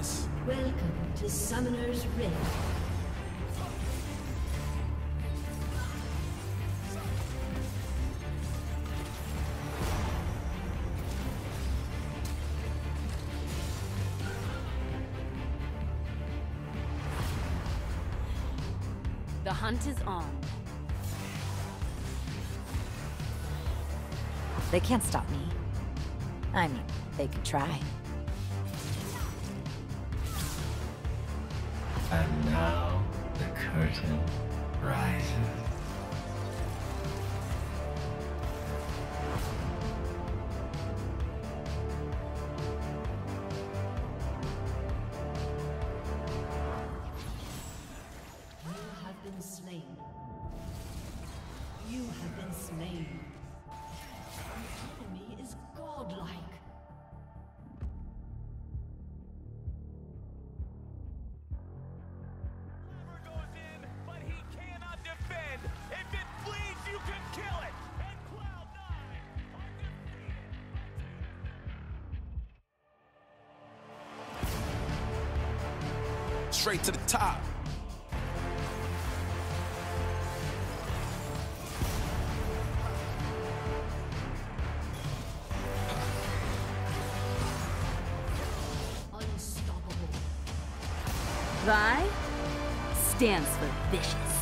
this. Welcome to Summoner's Rift. The hunt is on. They can't stop me. I mean, they could try. And now the curtain rises. You have been slain. You have been slain. The enemy is godlike. Straight to the top. Unstoppable. Vi stands for vicious.